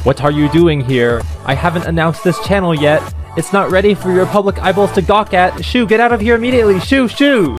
What are you doing here? I haven't announced this channel yet. It's not ready for your public eyeballs to gawk at. Shoo, get out of here immediately! Shoo, shoo!